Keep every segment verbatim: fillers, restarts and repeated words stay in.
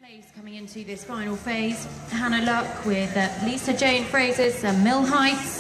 Place coming into this final phase, Hannah Luck with uh, Lisa Jane Fraser's uh, Mill Heights.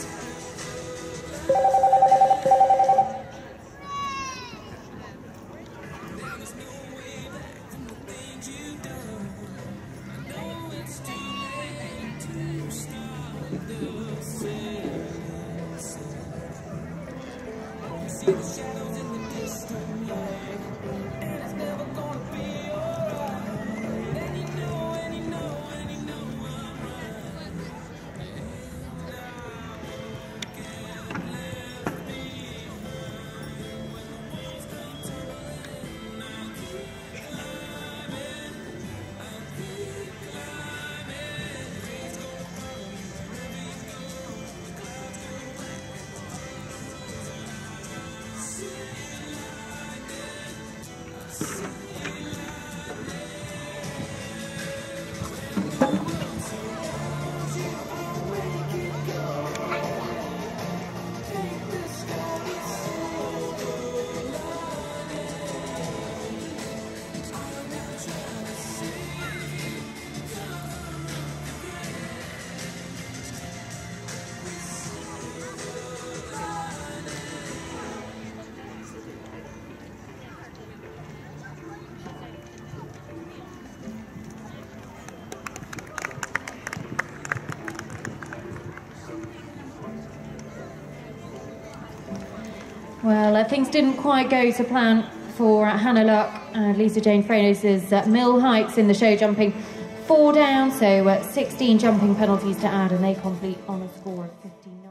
Well, uh, things didn't quite go to plan for uh, Hannah Luck and Lisa Jane Fraser's uh, Mill Heights in the show jumping. Four down, so uh, sixteen jumping penalties to add, and they complete on a score of fifteen.